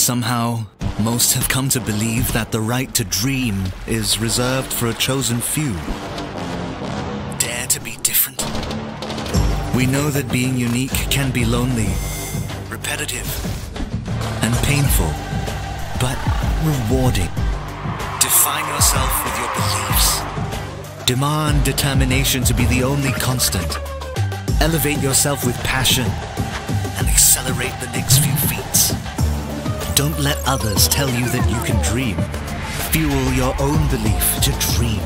Somehow, most have come to believe that the right to dream is reserved for a chosen few. Dare to be different. We know that being unique can be lonely, repetitive, and painful, but rewarding. Define yourself with your beliefs. Demand determination to be the only constant. Elevate yourself with passion and accelerate the next few feats. Don't let others tell you that you can dream. Fuel your own belief to dream.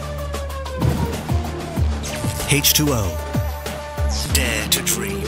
H2O. Dare to dream.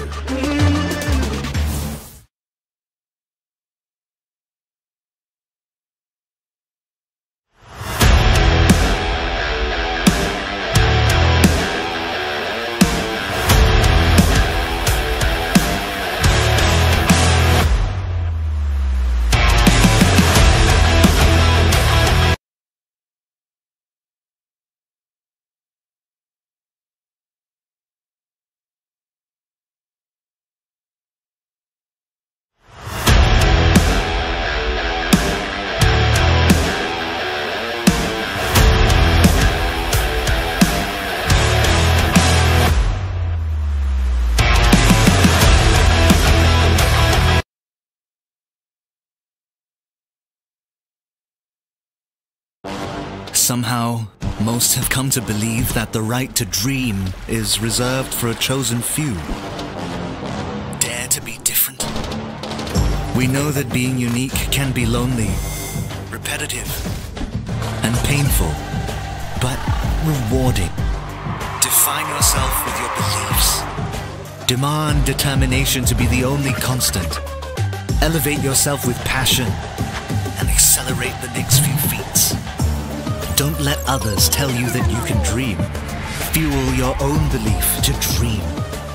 Somehow, most have come to believe that the right to dream is reserved for a chosen few. Dare to be different. We know that being unique can be lonely, repetitive, and painful, but rewarding. Define yourself with your beliefs. Demand determination to be the only constant. Elevate yourself with passion and accelerate the next few feats. Don't let others tell you that you can dream. Fuel your own belief to dream.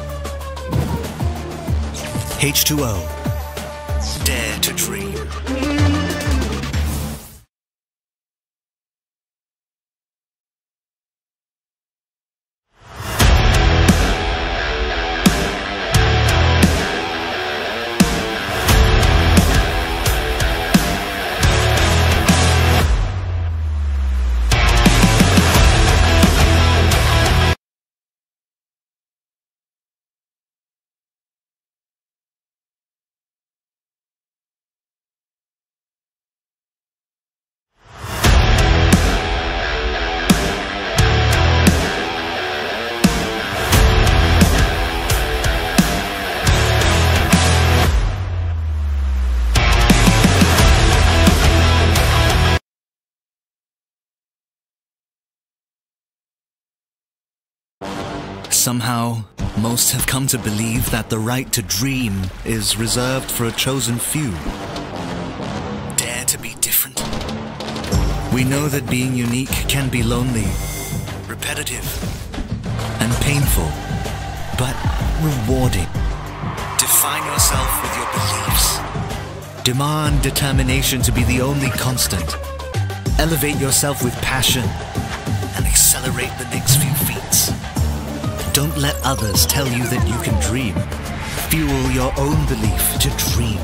H2O. Dare to dream. Somehow, most have come to believe that the right to dream is reserved for a chosen few. Dare to be different. We know that being unique can be lonely, repetitive, and painful, but rewarding. Define yourself with your beliefs. Demand determination to be the only constant. Elevate yourself with passion and accelerate the next few feats. Don't let others tell you that you can dream. Fuel your own belief to dream.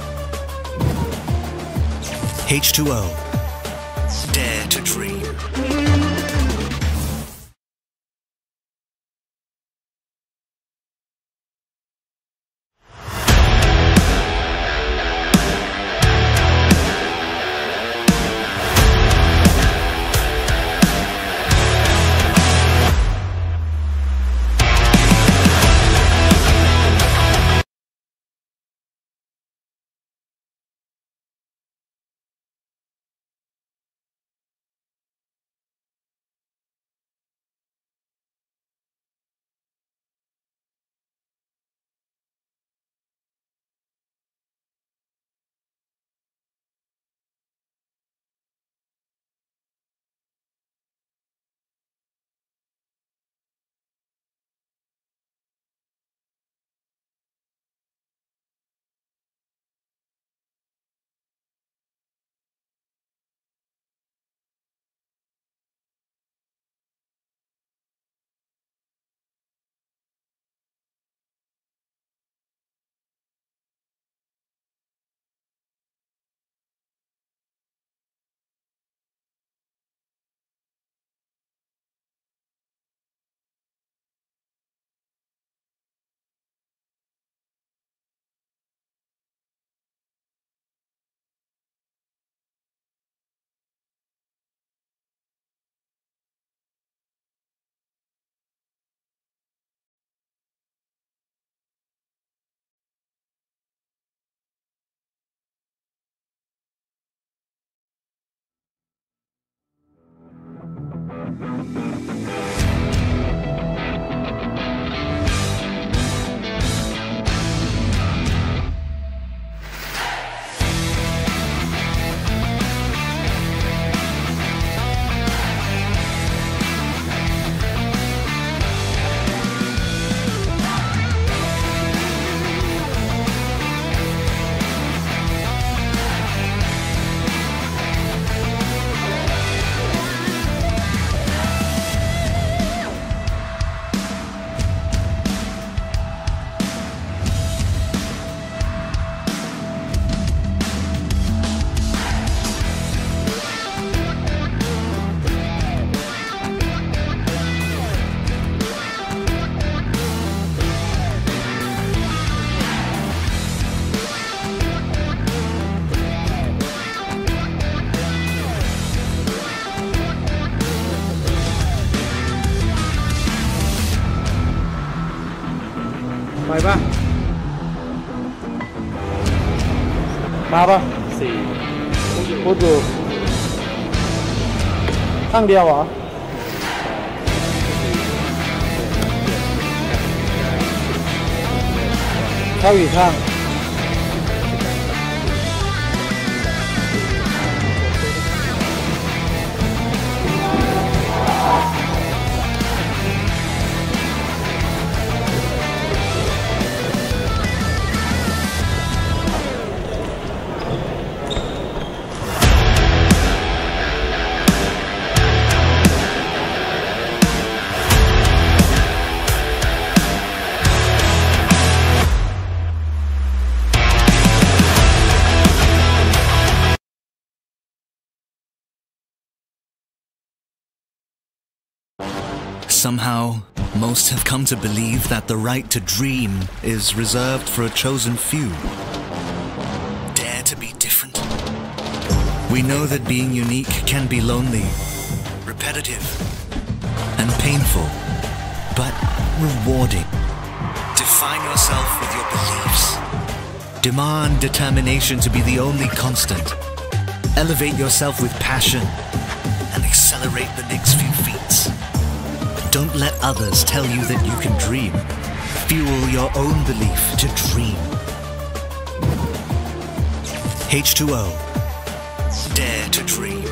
H2O. Dare to dream. ไปป่ะมาป่ะ4พูดอยู่ข้างเดียวเหรอเข้าอีกข้าง Somehow, most have come to believe that the right to dream is reserved for a chosen few. Dare to be different. We know that being unique can be lonely, repetitive, and painful, but rewarding. Define yourself with your beliefs. Demand determination to be the only constant. Elevate yourself with passion and accelerate the next few feats. Don't let others tell you that you can dream. Fuel your own belief to dream. H2O. Dare to dream.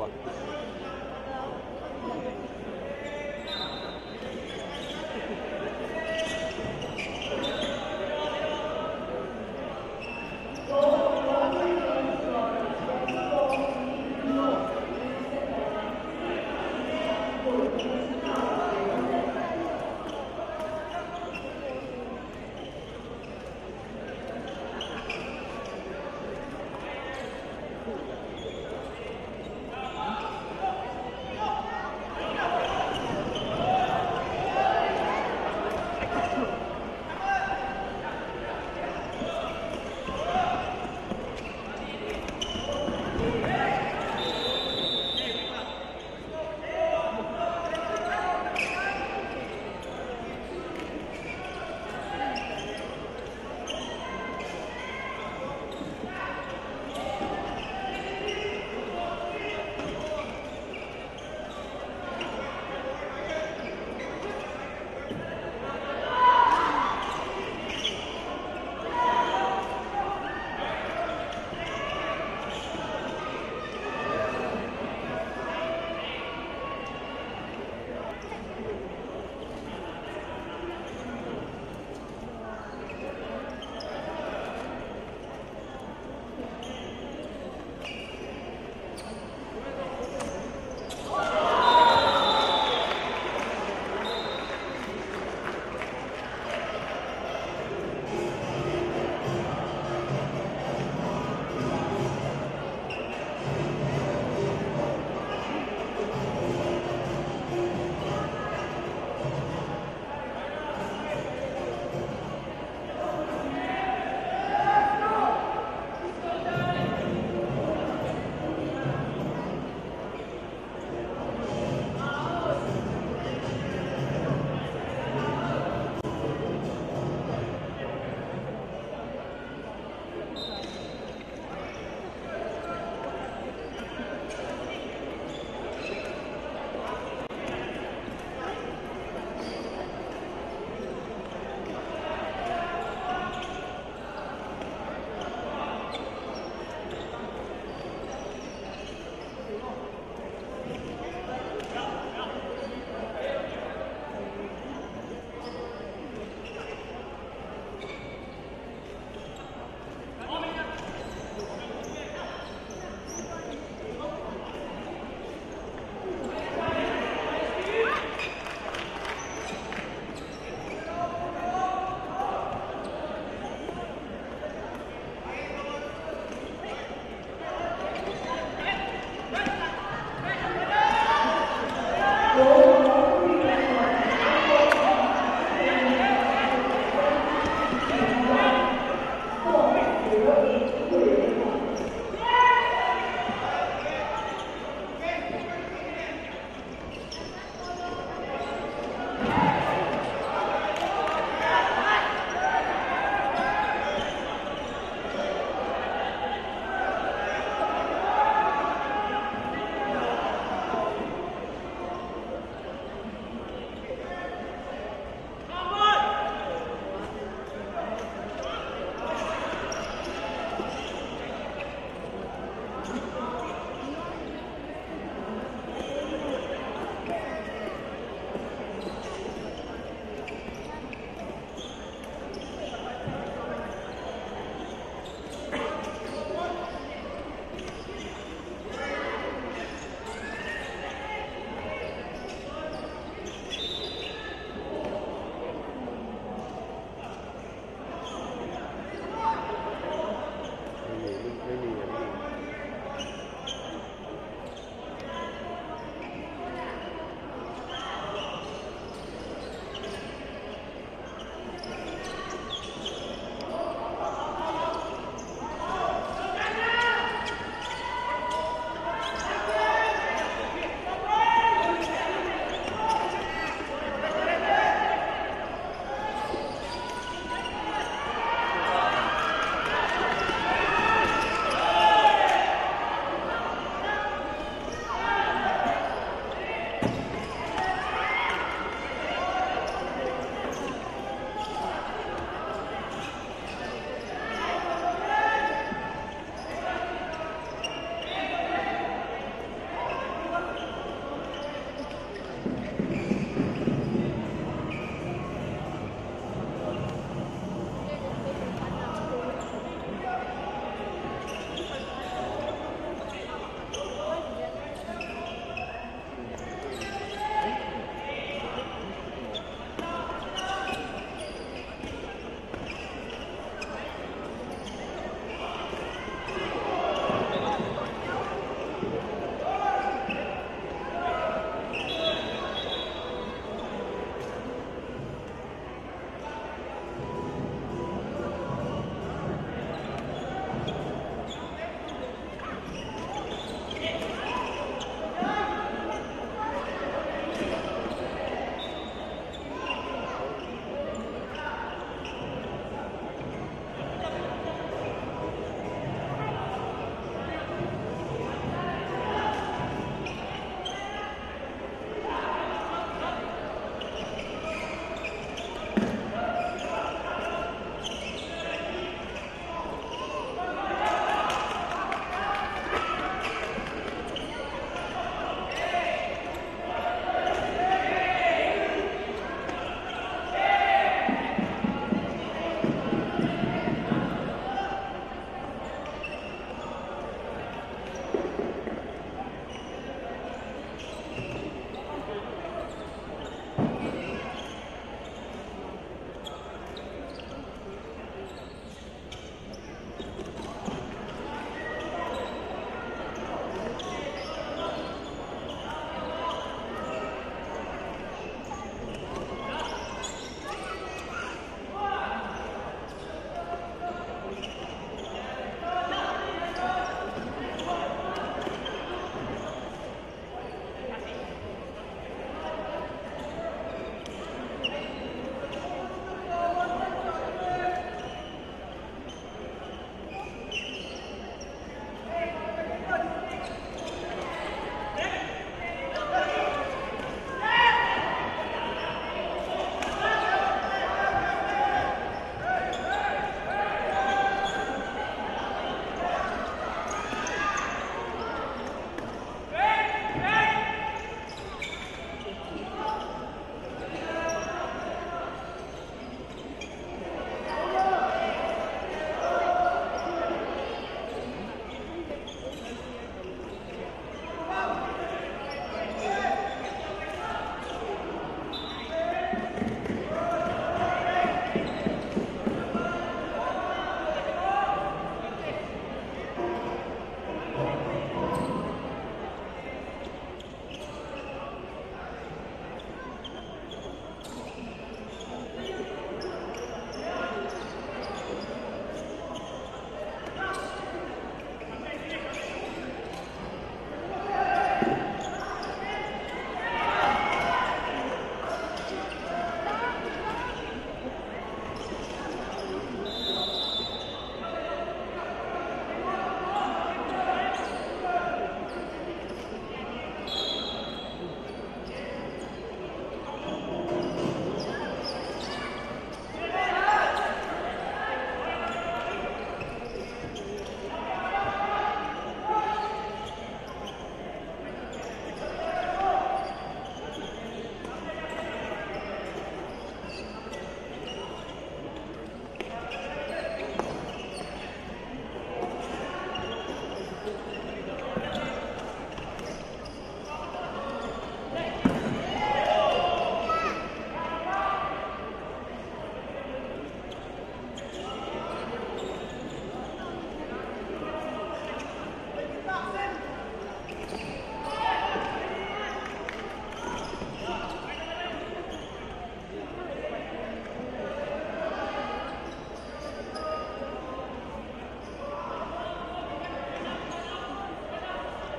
ว่ะ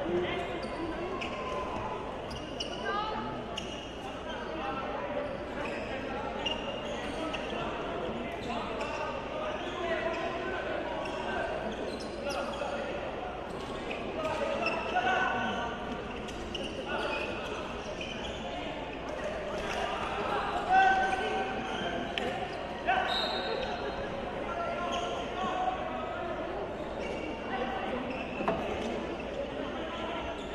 เ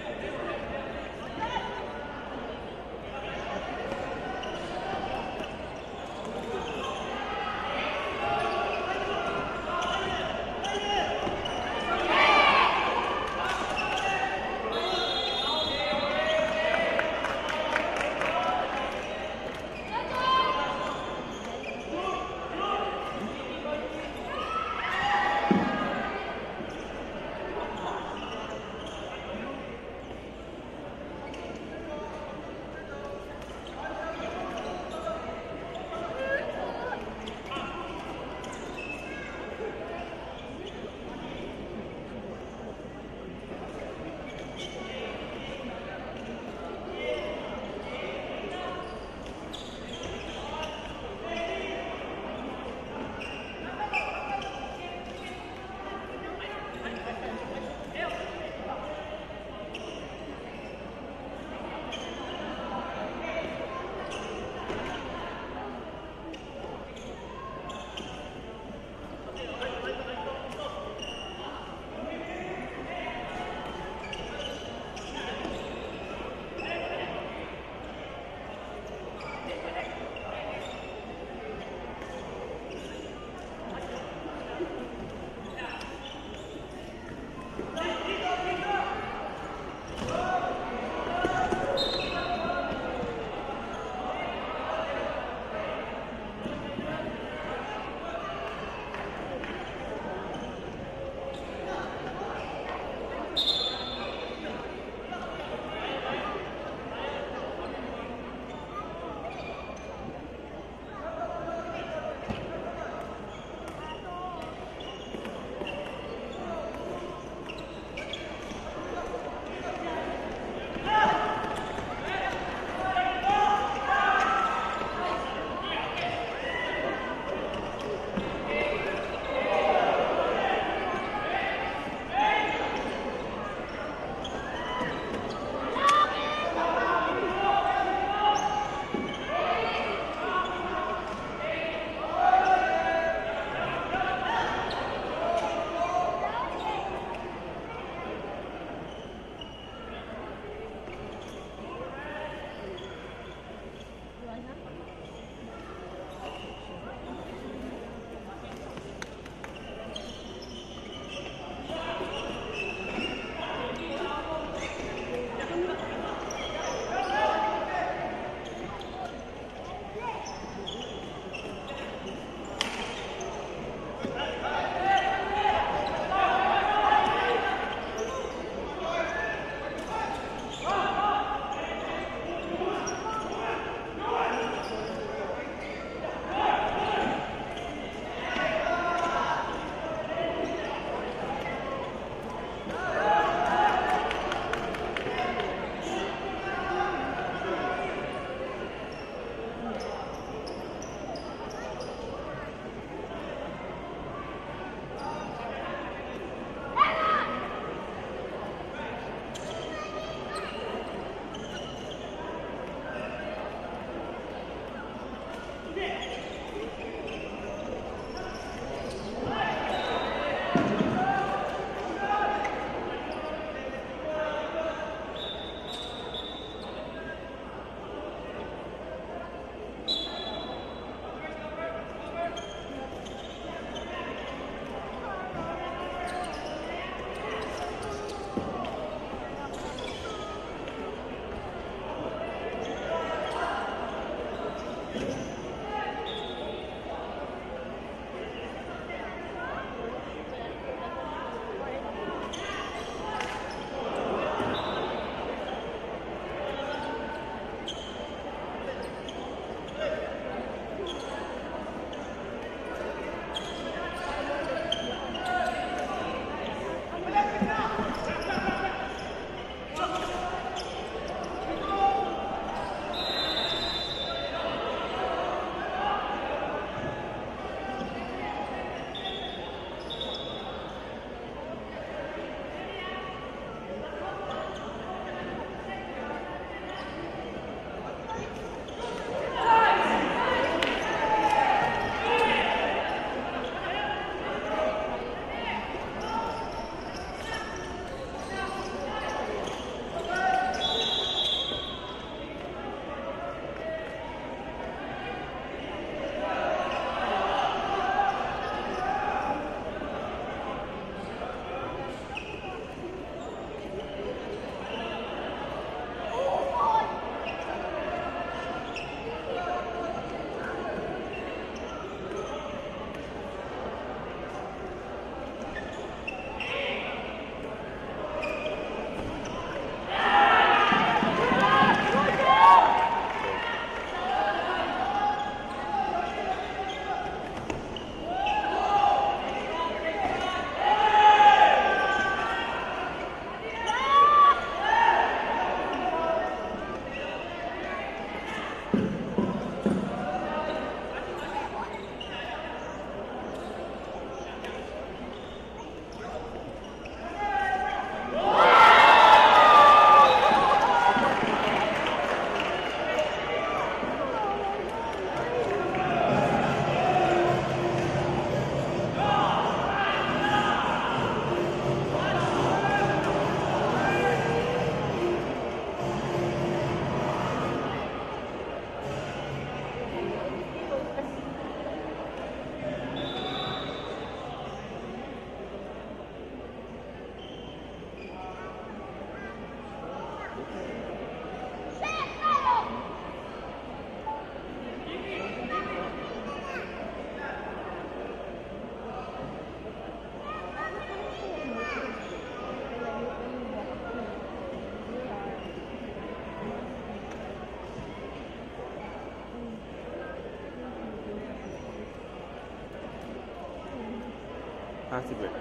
51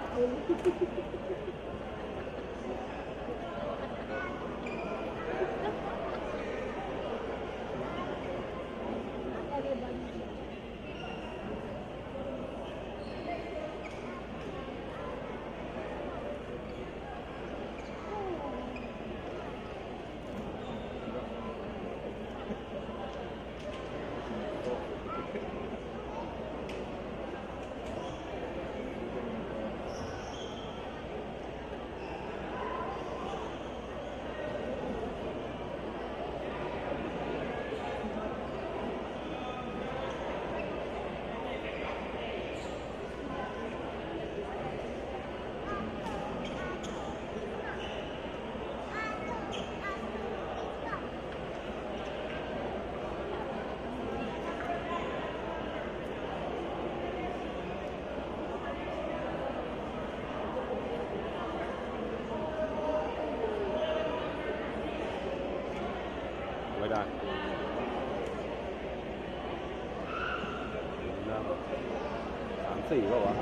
ไม่ได้3-4ป่าววะ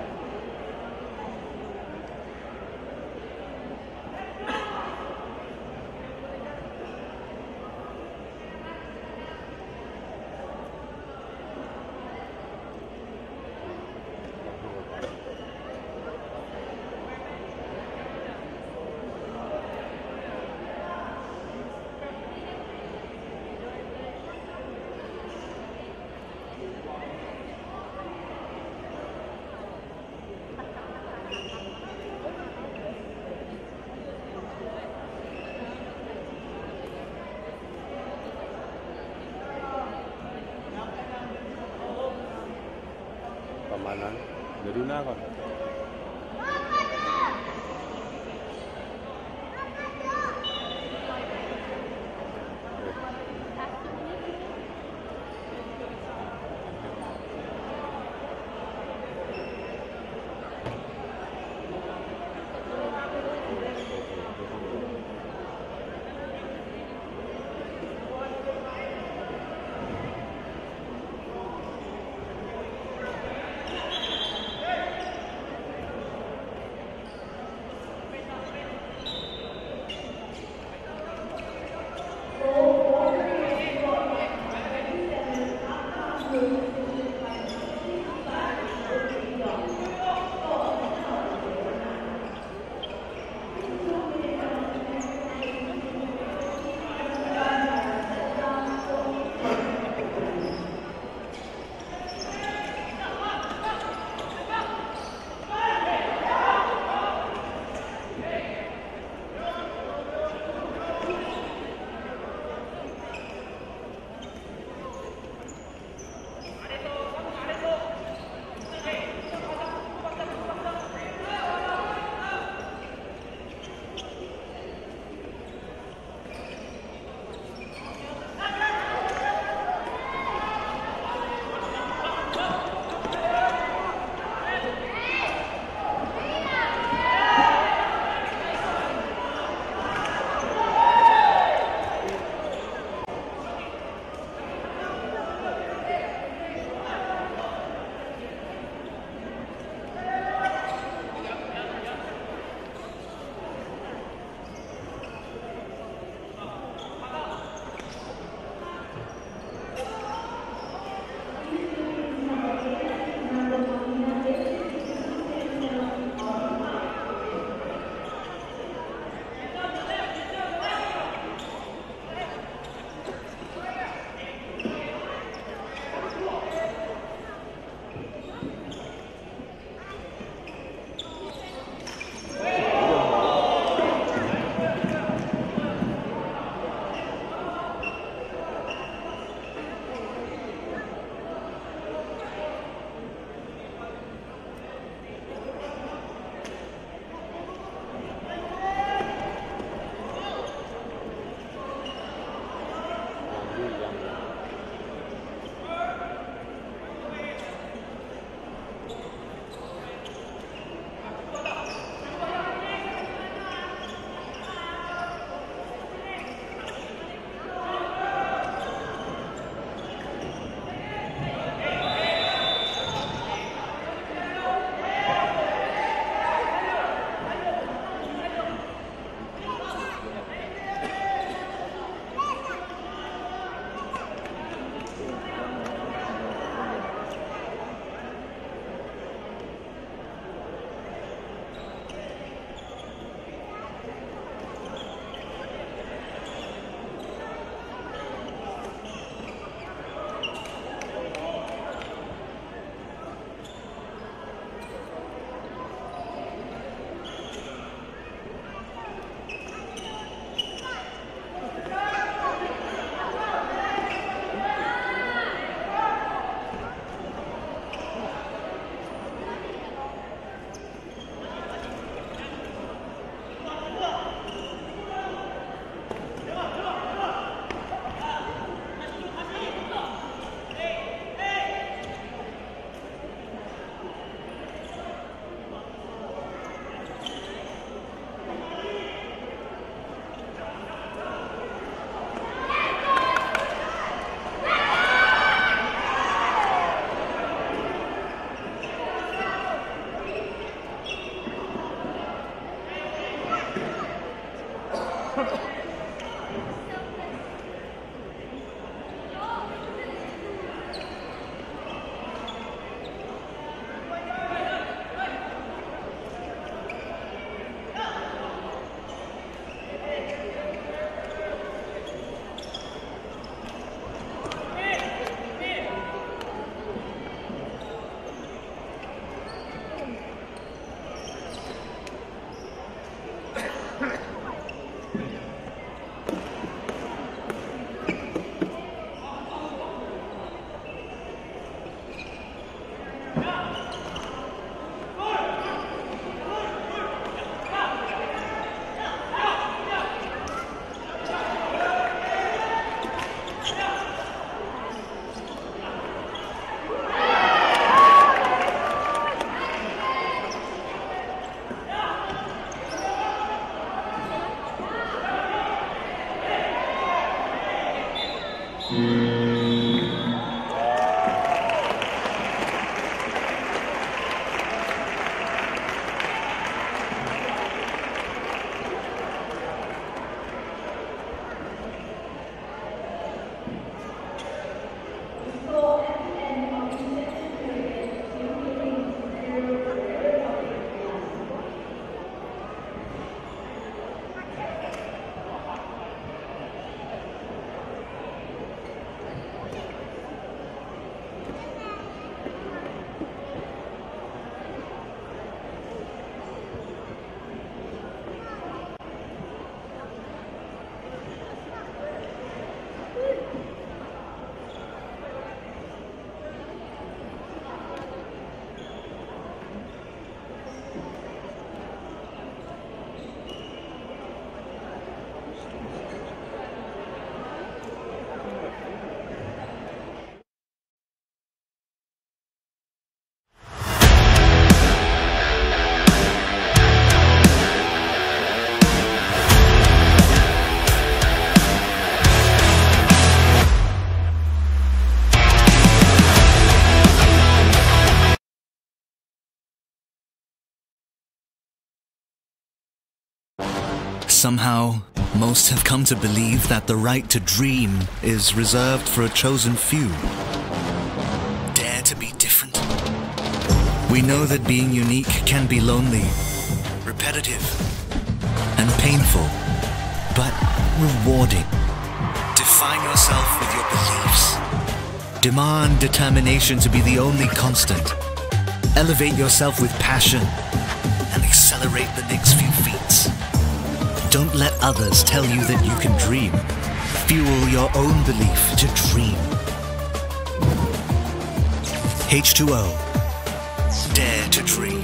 ประมาณนั้นเดี๋ยวดูหน้าก่อน Somehow, most have come to believe that the right to dream is reserved for a chosen few. Dare to be different. We know that being unique can be lonely, repetitive, and painful, but rewarding. Define yourself with your beliefs. Demand determination to be the only constant. Elevate yourself with passion and accelerate the next few feats. Don't let others tell you that you can dream. Fuel your own belief to dream. H2O. Dare to dream.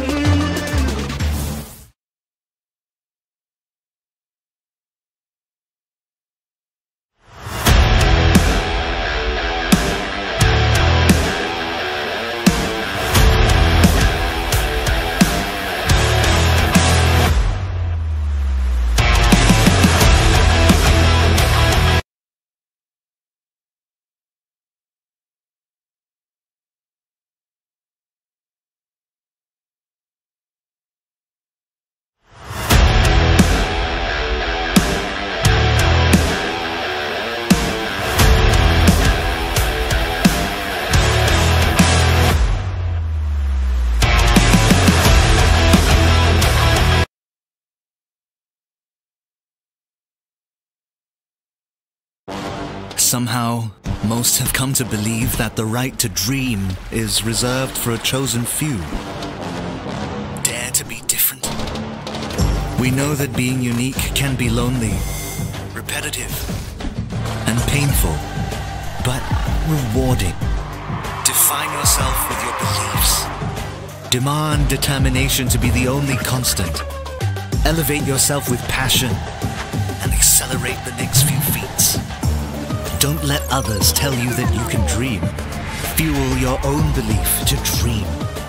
Somehow, most have come to believe that the right to dream is reserved for a chosen few. Dare to be different. We know that being unique can be lonely, repetitive, and painful, but rewarding. Define yourself with your beliefs. Demand determination to be the only constant. Elevate yourself with passion and accelerate the next few feats. Don't let others tell you that you can dream. Fuel your own belief to dream.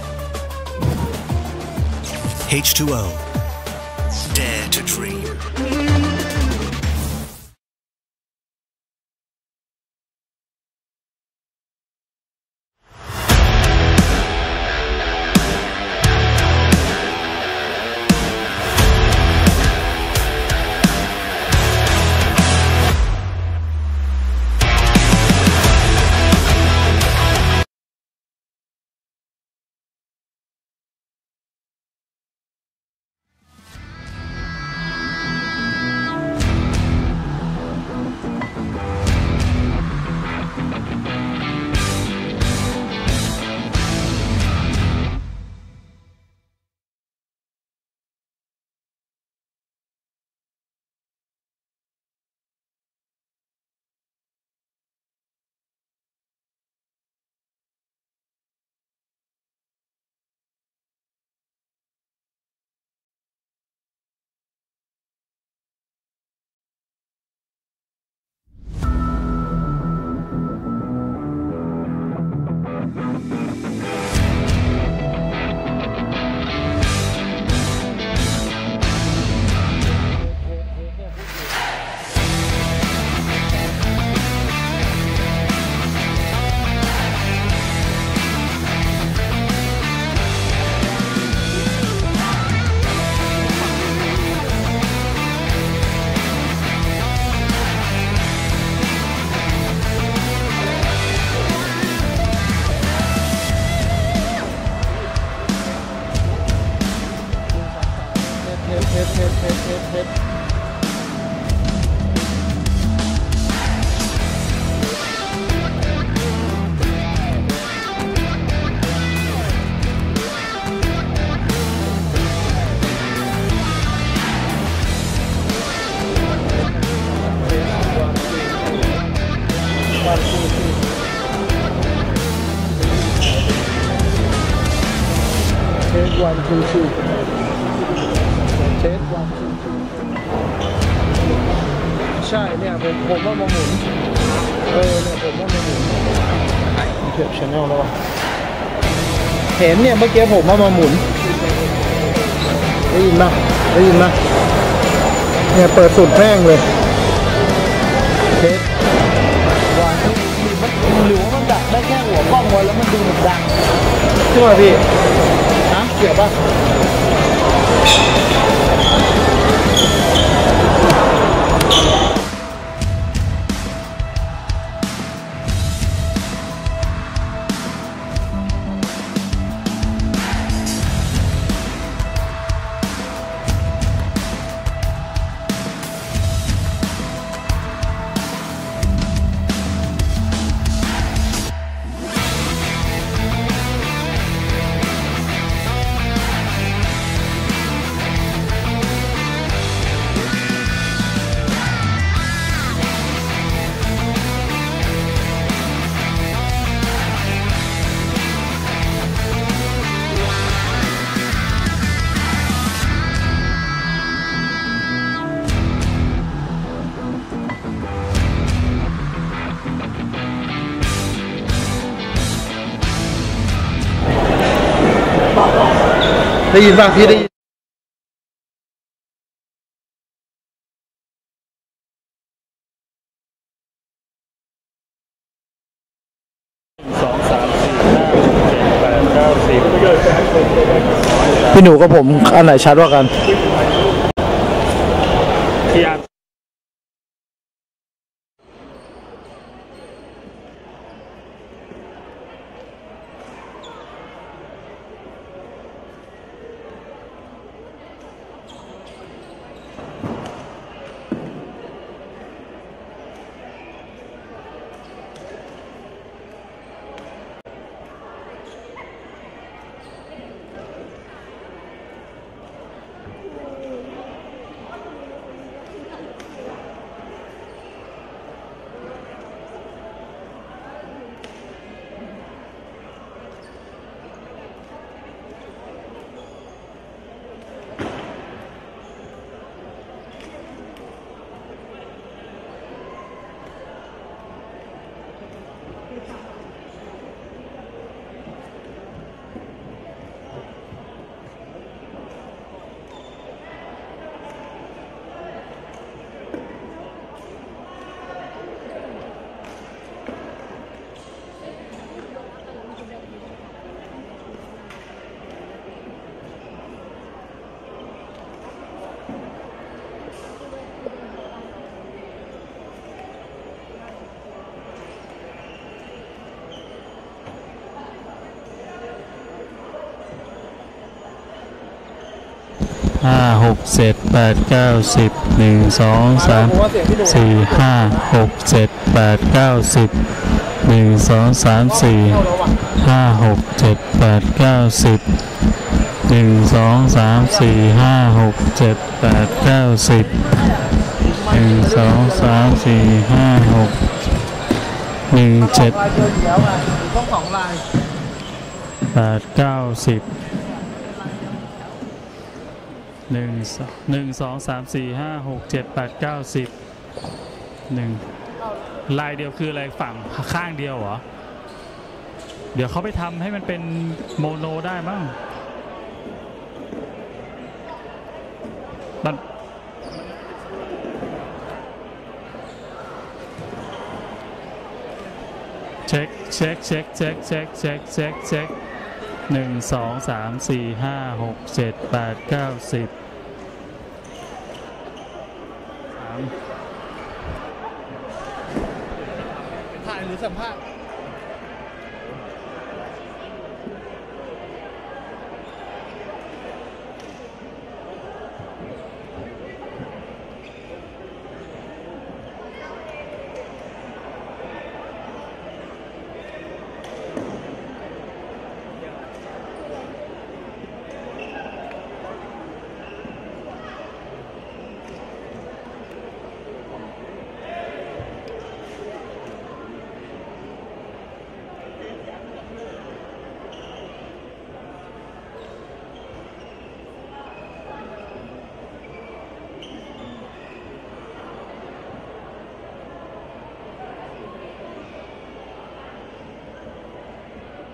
H2O. Dare to dream. วันทูทูเทสวันทูทูใช่เนี่ยผมว่ามาหมุนเนี่ยผมว่ามาหมุนเทียบชแนลแล้ววะเห็นเนี่ยเมื่อกี้ผมว่ามาหมุนได้ยินไหมเนี่ยเปิดสุดแม่งเลยเทสวันหรือว่ามันดับได้แค่หัวกล้องไว้แล้วมันดูดังใช่ไหมพี่ฮะเกี่ยวป่ะได้ยินป่ะพี่ได้ยินพี่หนูกับผมอันไหนชัดกว่ากัน 5 6 7 8 9 10 1 2 3 4 5 6 7 8 9 10 1 2 3 4 5 6 7 8 9 10 1 2 3 4 5 6 7 8 9 10 1 2 3 4 5 6 1 7 8 9 101 2 3 4 5 6 7 8 9 10 1ลายเดียวคืออะไรฝั่งข้างเดียวเหรอเดี๋ยวเขาไปทำให้มันเป็นโมโนได้มั้งมันเช็ค1 2 3 4 5 6 7 8 9 10 ถ่ายหรือสัมภาษณ์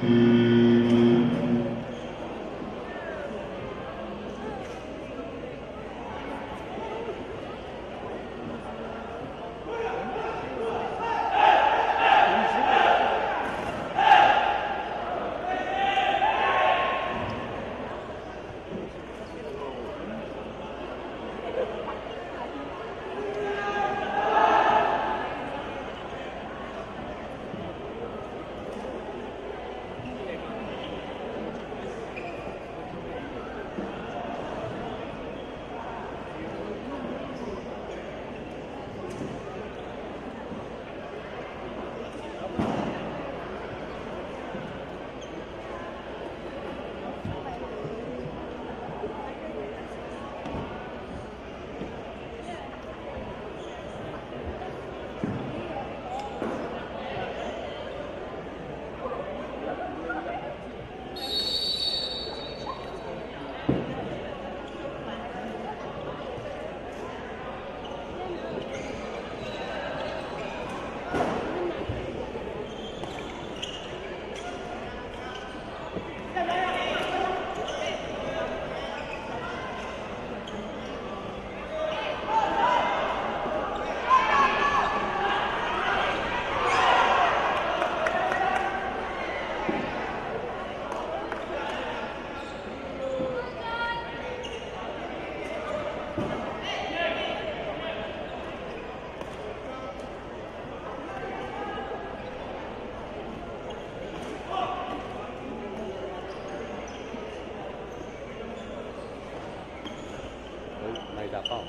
打爆。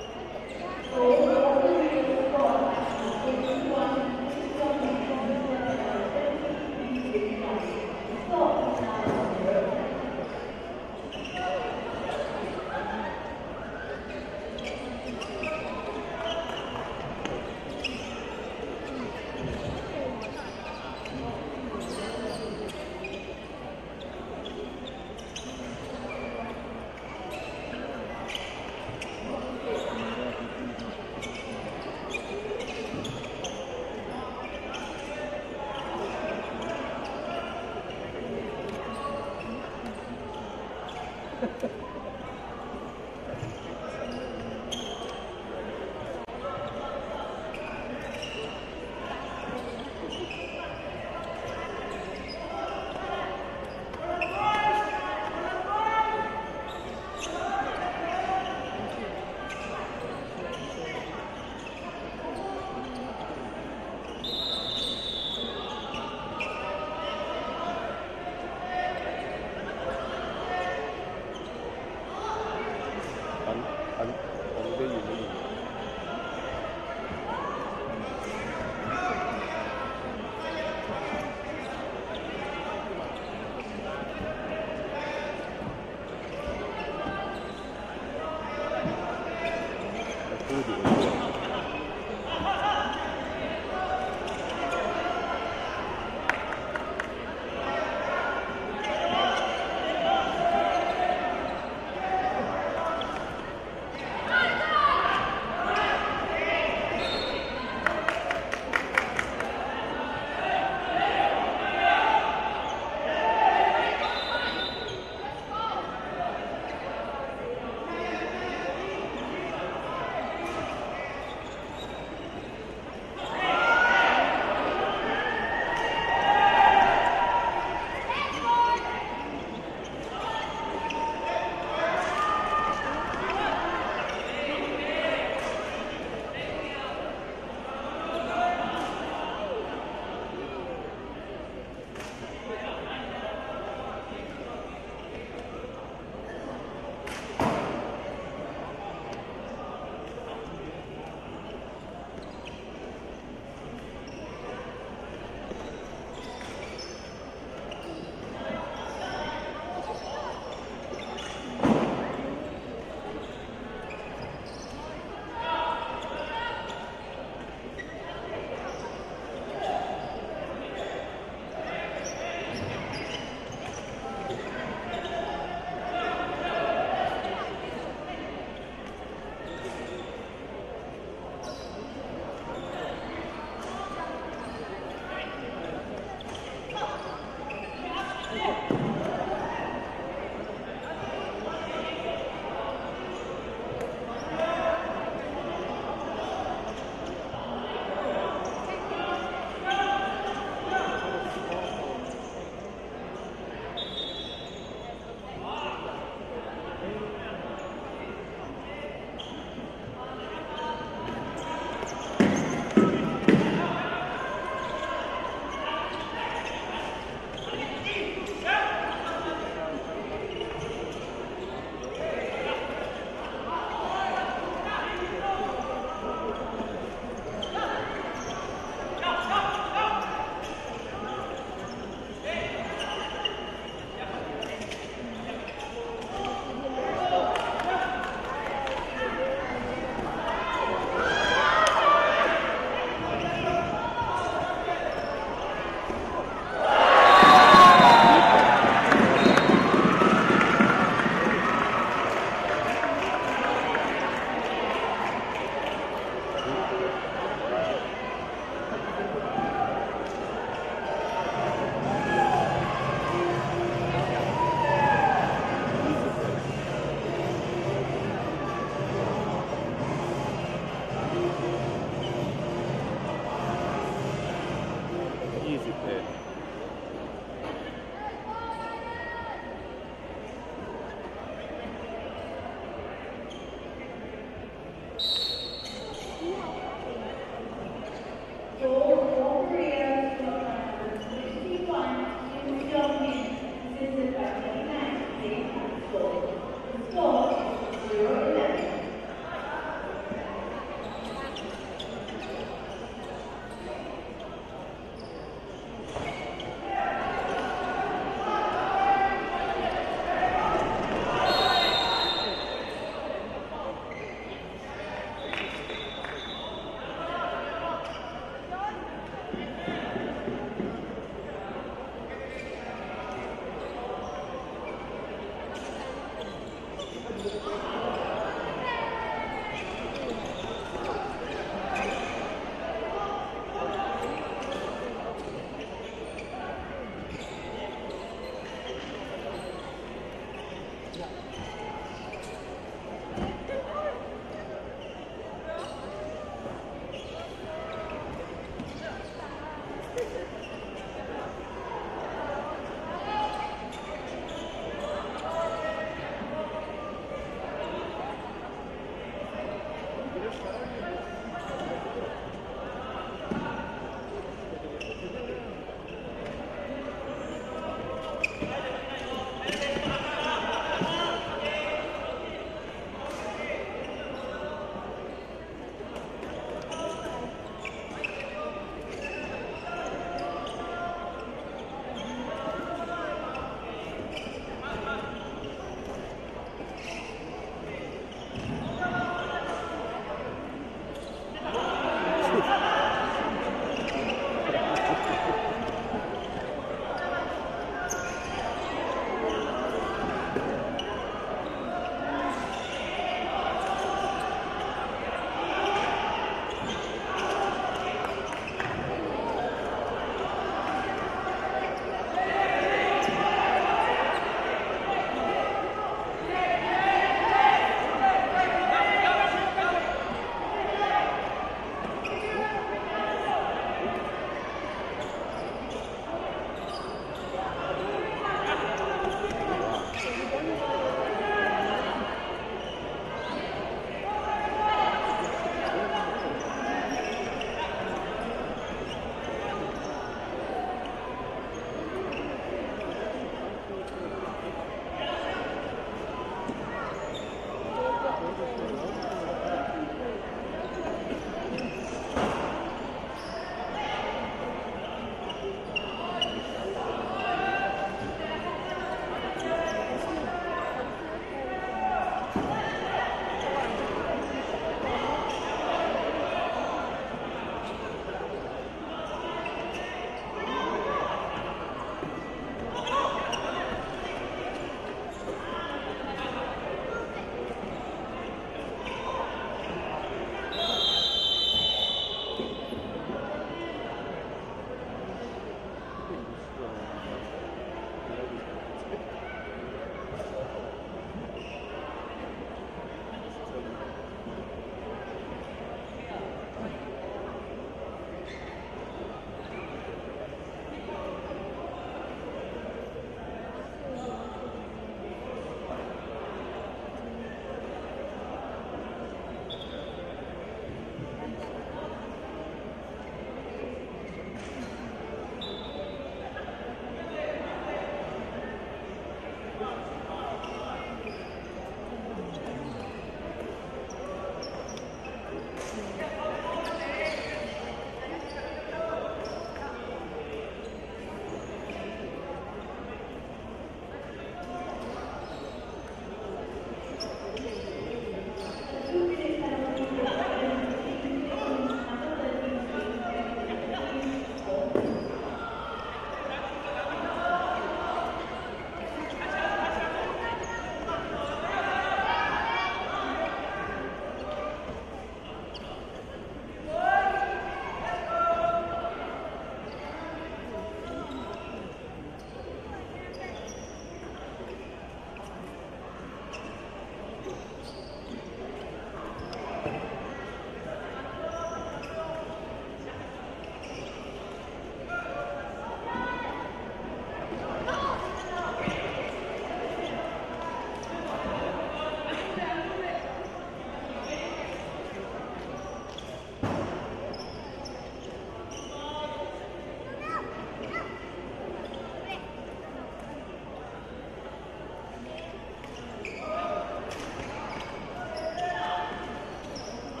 เ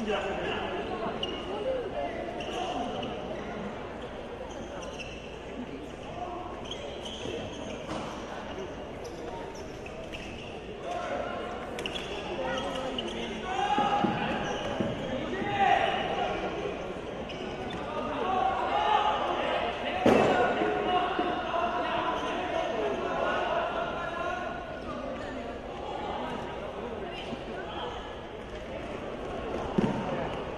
เ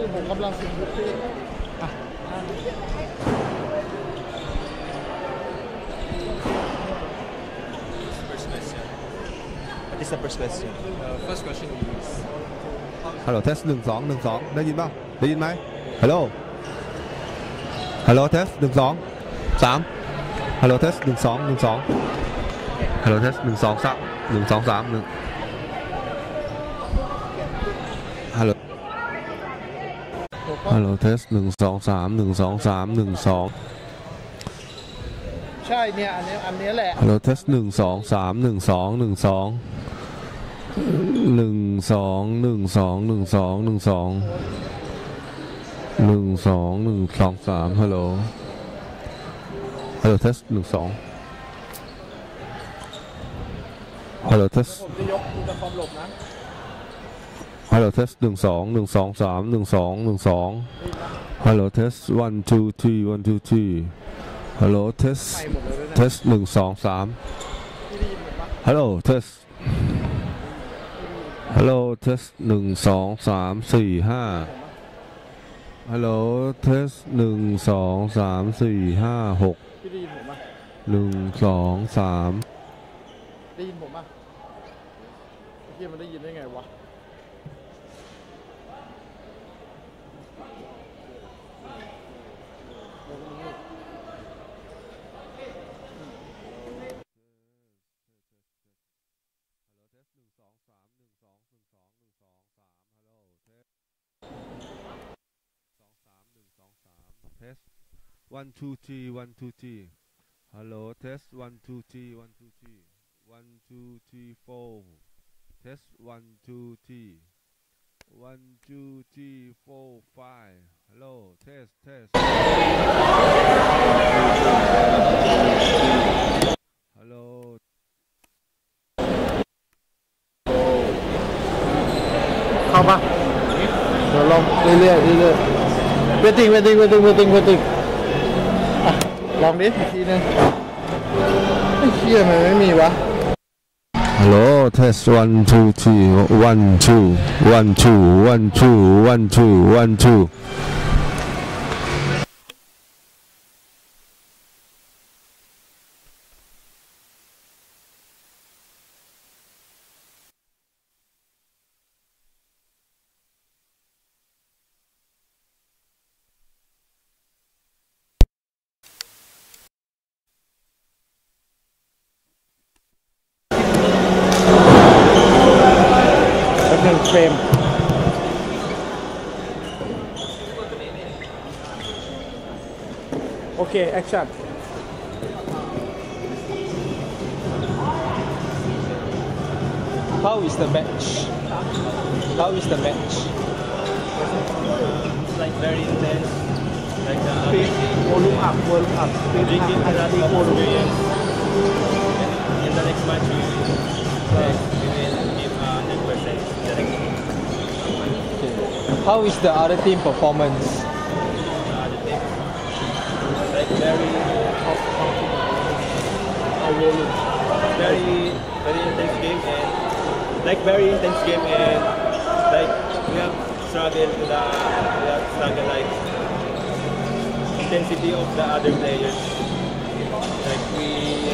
ผมกำลังซื้อที่ It's the first question. First question is ฮัลโหลเทส1-2ได้ยินเปล่าได้ยินไหมฮัลโหลฮัลโหลเทส1-2-3ฮัลโหลเทส1-2-1-2ฮัลโหลเทส1-2-3 1-2-3-1ฮัลโหลฮัลโหลเทส1-2-3 1-2-3 1-2 ใช่เนี่ยอันนี้แหละฮัลโหลเทส1-2-3 1-2-1-2 1-2-1-2-1-2 1-2-1-2-3ฮัลโหลฮัลโหลเทส1-2ฮัลโหลเทสผมจะยกคุณจะความหลบนะฮัลโหลเทส1-2-1-2-3 1-2-1-2ฮัลโหลเทส1-2-3 1-2-3ฮัลโหลเทสฮัลโหลเทสฮัลโหลเทส1-2-3-4-5ฮัลโหลเทส1-2-3-4-5-6 พี่ได้ยินผมปะ 1-2-3 ได้ยินผมปะพี่มันได้ยินได้ไงวะ Test 1 2 3 1 2 3 Hello test 1 2 3 1 2 3 1 2 3 4 Test 1 2 3 1 2 3 4 5 Hello test Hello เข้าปะเดี๋ยวลองเรื่อยเวทติ้งลองดิอีกทีนึงไอ้เชี่ยมันไม่มีวะ Hello test 1 2 3 1 2 1 2 1 2 1 2 1 2 เฟรมโอเคแอคชั่น How is the match? How is the match? It's like very intense. Like volume up drinking karate experience. In the next match, we will give 100% direction. How is the other team performance? The team like very intense game and like very intense game and like we have struggled like intensity of the other players. Like we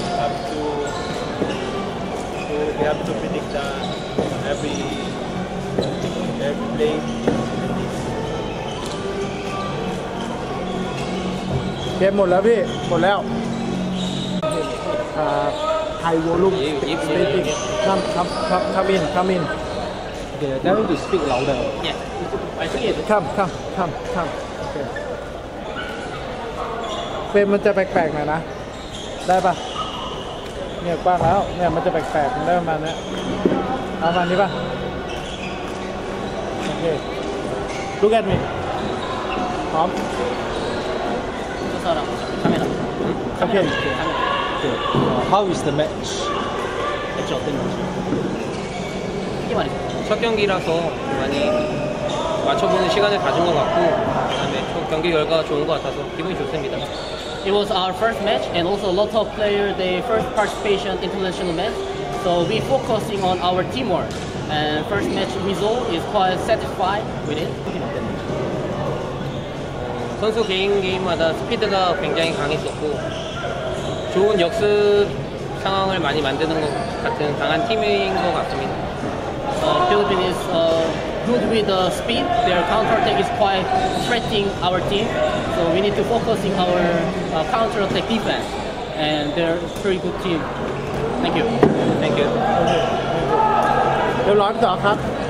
have to predict every play. เกมหมดแล้วพี่หมดแล้วไฮวอลลุ่ม stating come in Okay, tell me to speak louder. Yeah, I think it. come โอเคเฟรมมันจะแปลกๆหน่อยนะได้ปะเนี่ยกว้างแล้วเนี่ยมันจะแปลกๆมันได้ประมาณนี้เอาประมาณนี้ปะโอเค look at me พร้อมโอเค How is the match? 첫 경기라서 많이 맞춰보는 시간을 가진 것 같고 그다음에 경기 결과가 좋은 것 같아서 기분이 좋습니다. It was our first match and also a lot of players their first participation international match. So we focusing on our teamwork and first match result is quite satisfied with it. 선수 개인마다 스피드가 굉장히 강했었고 좋은 역습 상황을 많이 만드는 것 같은 강한 팀인 것 같습니다. Philippines is good with the speed. Their counter-attack is quite threatening our team. So we need to focus in our counter-attack defense. And they're a very good team. Thank you. Thank you. เรียบร้อยพี่ต่อครับ